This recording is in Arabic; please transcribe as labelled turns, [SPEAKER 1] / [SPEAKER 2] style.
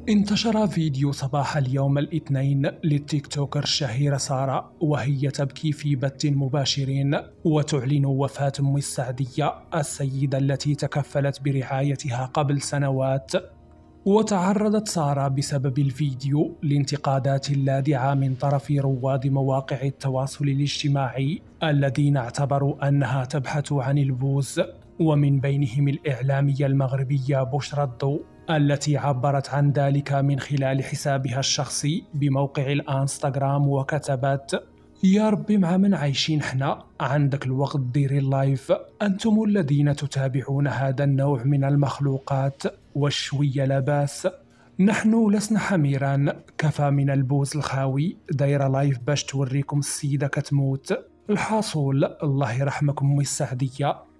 [SPEAKER 1] انتشر فيديو صباح اليوم الاثنين للتيك توكر الشهيرة سارة وهي تبكي في بث مباشر وتعلن وفاة أم السعدية السيدة التي تكفلت برعايتها قبل سنوات. وتعرضت سارة بسبب الفيديو لانتقادات لاذعة من طرف رواد مواقع التواصل الاجتماعي الذين اعتبروا أنها تبحث عن البوز، ومن بينهم الإعلامية المغربية بشرى الضوء التي عبرت عن ذلك من خلال حسابها الشخصي بموقع الانستغرام وكتبت: يا ربي مع من عايشين حنا، عندك الوقت ديري اللايف، أنتم الذين تتابعون هذا النوع من المخلوقات والشوية لاباس، نحن لسنا حميران، كفى من البوز الخاوي، دايرة لايف باش توريكم السيدة كتموت. الحاصل الله يرحمكم السعدية،